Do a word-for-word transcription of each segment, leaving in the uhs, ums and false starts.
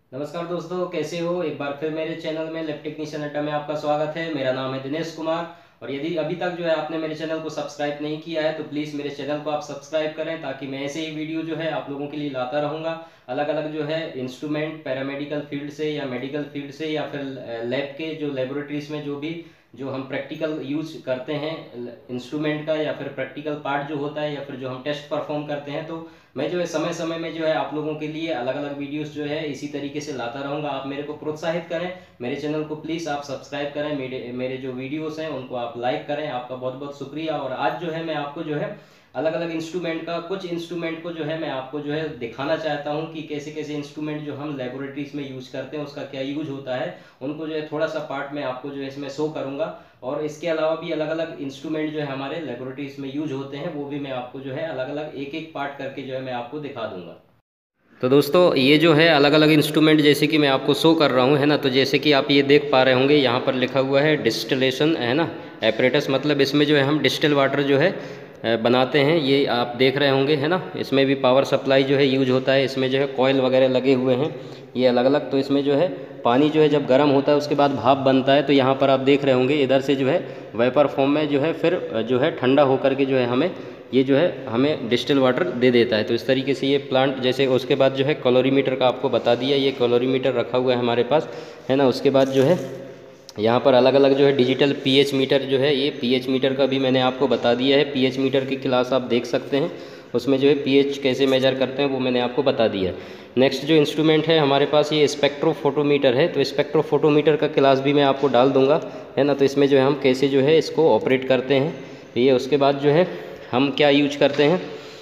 नमस्कार दोस्तों, कैसे हो। एक बार फिर मेरे चैनल में लैब टेक्नीशियन अड्डा में आपका स्वागत है। मेरा नाम है दिनेश कुमार। और यदि अभी तक जो है आपने मेरे चैनल को सब्सक्राइब नहीं किया है तो प्लीज़ मेरे चैनल को आप सब्सक्राइब करें, ताकि मैं ऐसे ही वीडियो जो है आप लोगों के लिए लाता रहूँगा। अलग अलग जो है इंस्ट्रूमेंट पैरामेडिकल फील्ड से या मेडिकल फील्ड से या फिर लैब के जो लेबोरेटरीज में जो भी जो हम प्रैक्टिकल यूज करते हैं इंस्ट्रूमेंट का, या फिर प्रैक्टिकल पार्ट जो होता है, या फिर जो हम टेस्ट परफॉर्म करते हैं, तो मैं जो है समय समय में जो है आप लोगों के लिए अलग अलग वीडियोस जो है इसी तरीके से लाता रहूँगा। आप मेरे को प्रोत्साहित करें, मेरे चैनल को प्लीज़ आप सब्सक्राइब करें, मेरे मेरे जो वीडियोस हैं उनको आप लाइक करें। आपका बहुत बहुत शुक्रिया। और आज जो है मैं आपको जो है अलग अलग इंस्ट्रूमेंट का कुछ इंस्ट्रूमेंट को जो है मैं आपको जो है दिखाना चाहता हूँ कि कैसे कैसे इंस्ट्रूमेंट जो हम लेबोरेटरीज में यूज करते हैं उसका क्या यूज होता है, उनको जो है थोड़ा सा पार्ट में आपको जो है इसमें शो करूँगा। और इसके अलावा भी अलग अलग इंस्ट्रूमेंट जो है हमारे लेबोरेटरीज में यूज होते हैं, वो भी मैं आपको जो है अलग अलग एक एक पार्ट करके जो है मैं आपको दिखा दूंगा। तो दोस्तों, ये जो है अलग अलग इंस्ट्रूमेंट जैसे कि मैं आपको शो कर रहा हूँ, है ना। तो जैसे कि आप ये देख पा रहे होंगे, यहाँ पर लिखा हुआ है डिस्टिलेशन, है ना, एपरेटस। मतलब इसमें जो है हम डिस्टिल वाटर जो है बनाते हैं, ये आप देख रहे होंगे, है ना। इसमें भी पावर सप्लाई जो है यूज होता है। इसमें जो है कॉयल वगैरह लगे हुए हैं ये अलग अलग। तो इसमें जो है पानी जो है जब गर्म होता है उसके बाद भाप बनता है। तो यहाँ पर आप देख रहे होंगे इधर से जो है वेपर फॉर्म में जो है फिर जो है ठंडा होकर के जो है हमें ये जो है हमें डिस्टिल वाटर दे देता है। तो इस तरीके से ये प्लांट जैसे, उसके बाद जो है कैलोरीमीटर का आपको बता दिया, ये कैलोरीमीटर रखा हुआ है हमारे पास, है ना। उसके बाद जो है यहाँ पर अलग अलग जो है डिजिटल पीएच मीटर जो है, ये पीएच मीटर का भी मैंने आपको बता दिया है। पीएच मीटर की क्लास आप देख सकते हैं, उसमें जो है पीएच कैसे मेजर करते हैं वो मैंने आपको बता दिया है। नेक्स्ट जो इंस्ट्रूमेंट है हमारे पास ये स्पेक्ट्रोफोटोमीटर है। तो स्पेक्ट्रोफोटोमीटर का क्लास भी मैं आपको डाल दूंगा, है ना। तो इसमें जो है हम कैसे जो है इसको ऑपरेट करते हैं, तो ये उसके बाद जो है हम क्या यूज करते हैं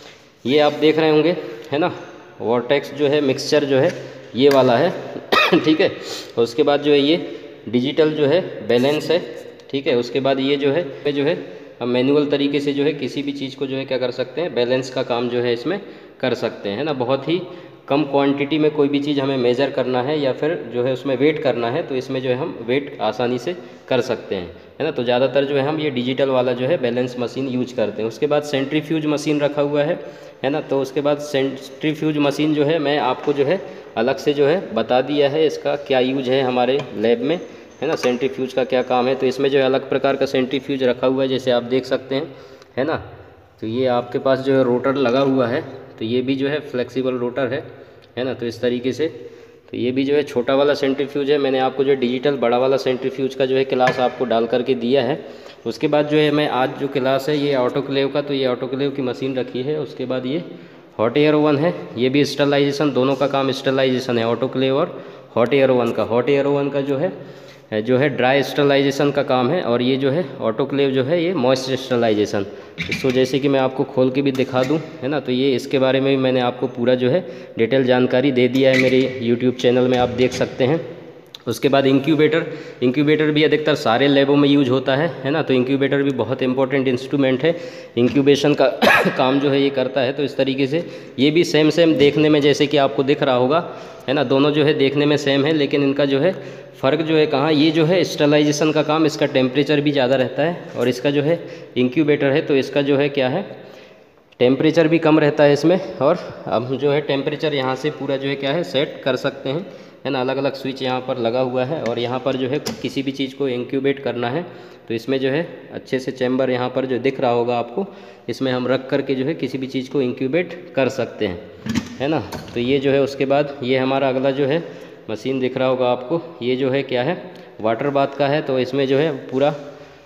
ये आप देख रहे होंगे, है ना। वॉर्टेक्स जो है मिक्सचर जो है ये वाला है ठीक है। और उसके बाद जो है ये डिजिटल जो है बैलेंस है, ठीक है। उसके बाद ये जो है जो है हम मैनुअल तरीके से जो है किसी भी चीज़ को जो है क्या कर सकते हैं, बैलेंस का काम जो है इसमें कर सकते हैं, है ना। बहुत ही कम क्वांटिटी में कोई भी चीज़ हमें मेज़र करना है या फिर जो है उसमें वेट करना है, तो इसमें जो है हम वेट आसानी से कर सकते हैं, है ना। तो ज़्यादातर जो है हम ये डिजिटल वाला जो है बैलेंस मशीन यूज करते हैं। उसके बाद सेंट्रीफ्यूज मशीन रखा हुआ है, है ना। तो उसके बाद सेंट्रीफ्यूज मशीन जो है मैं आपको जो है अलग से जो है बता दिया है, इसका क्या यूज है हमारे लैब में, है ना। सेंट्रीफ्यूज का क्या काम है, तो इसमें जो है अलग प्रकार का सेंट्रीफ्यूज रखा हुआ है, जैसे आप देख सकते हैं, है ना। तो ये आपके पास जो है रोटर लगा हुआ है, तो ये भी जो है फ्लेक्सिबल रोटर है, है ना। तो इस तरीके से तो ये भी जो है छोटा वाला सेंट्रीफ्यूज है। मैंने आपको जो डिजिटल बड़ा वाला सेंट्रीफ्यूज का जो है क्लास आपको डाल करके दिया है। उसके बाद जो है मैं आज जो क्लास है ये ऑटोक्लेव का, तो ये ऑटोक्लेव की मशीन रखी है। उसके बाद ये हॉट एयर ओवन है, ये भी स्टरलाइजेशन, दोनों का काम स्टरलाइजेशन है, ऑटोक्लेव और हॉट एयर ओवन का। हॉट एयर ओवन का जो है जो है ड्राई स्टरलाइजेशन का काम है, और ये जो है ऑटोक्लेव जो है ये मॉइस्ट स्टरलाइजेशन। इसको जैसे कि मैं आपको खोल के भी दिखा दूं, है ना। तो ये इसके बारे में भी मैंने आपको पूरा जो है डिटेल जानकारी दे दिया है, मेरे यूट्यूब चैनल में आप देख सकते हैं। उसके बाद इंक्यूबेटर, इंक्यूबेटर भी अधिकतर सारे लैबों में यूज होता है, है ना। तो इंक्यूबेटर भी बहुत इंपॉर्टेंट इंस्ट्रूमेंट है, इंक्यूबेशन का काम जो है ये करता है। तो इस तरीके से ये भी सेम सेम देखने में जैसे कि आपको दिख रहा होगा, है ना। दोनों जो है देखने में सेम है, लेकिन इनका जो है फ़र्क जो है कहाँ, ये जो है स्टरलाइजेशन का काम, इसका टेम्परेचर भी ज़्यादा रहता है, और इसका जो है इंक्यूबेटर है तो इसका जो है क्या है, टेम्परेचर भी कम रहता है इसमें। और हम जो है टेम्परेचर यहाँ से पूरा जो है क्या है सेट कर सकते हैं, है ना। अलग अलग स्विच यहाँ पर लगा हुआ है, और यहाँ पर जो है किसी भी चीज़ को इंक्यूबेट करना है तो इसमें जो है अच्छे से चैम्बर यहाँ पर जो दिख रहा होगा आपको, इसमें हम रख करके जो है किसी भी चीज़ को इंक्यूबेट कर सकते हैं, है ना। तो ये जो है उसके बाद ये हमारा अगला जो है मशीन दिख रहा होगा आपको, ये जो है क्या है, वाटर बाथ का है। तो इसमें जो है पूरा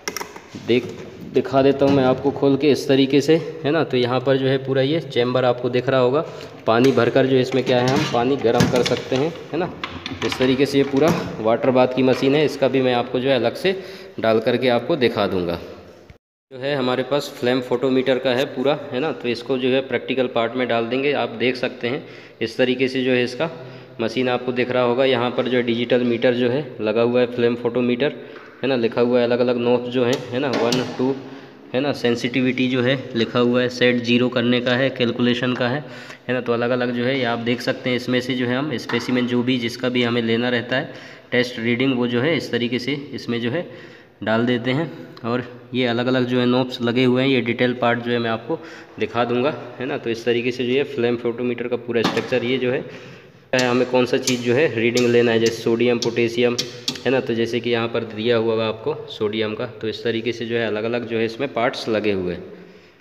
देख दिखा देता हूँ मैं आपको खोल के इस तरीके से, है ना। तो यहाँ पर जो है पूरा ये चैम्बर आपको दिख रहा होगा, पानी भरकर जो इसमें क्या है हम पानी गर्म कर सकते हैं, है ना। इस तरीके से ये पूरा वाटर बाथ की मशीन है, इसका भी मैं आपको जो है अलग से डाल करके आपको दिखा दूँगा। जो है हमारे पास फ्लेम फोटोमीटर का है पूरा, है ना। तो इसको जो है प्रैक्टिकल पार्ट में डाल देंगे, आप देख सकते हैं इस तरीके से जो है इसका मशीन आपको दिख रहा होगा। यहाँ पर जो है डिजिटल मीटर जो है लगा हुआ है, फ्लेम फोटोमीटर, है ना। लिखा हुआ है अलग अलग नोब्स जो हैं, है ना, वन टू, है ना। सेंसिटिविटी जो है लिखा हुआ है, सेट जीरो करने का है, कैलकुलेशन का है, है ना। तो अलग अलग जो है ये आप देख सकते हैं, इसमें से जो है हम स्पेसिमेन जो भी जिसका भी हमें लेना रहता है टेस्ट रीडिंग, वो जो है इस तरीके से इसमें जो है डाल देते हैं। और ये अलग अलग जो है नोब्स लगे हुए हैं, ये डिटेल पार्ट जो है मैं आपको दिखा दूंगा, है ना। तो इस तरीके से जो है फ्लेम फोटोमीटर का पूरा स्ट्रक्चर ये जो है हमें कौन सा चीज़ जो है रीडिंग लेना है, जैसे सोडियम, पोटेशियम, है ना। तो जैसे कि यहाँ पर दिया हुआ है आपको सोडियम का, तो इस तरीके से जो है अलग अलग जो है इसमें पार्ट्स लगे हुए हैं।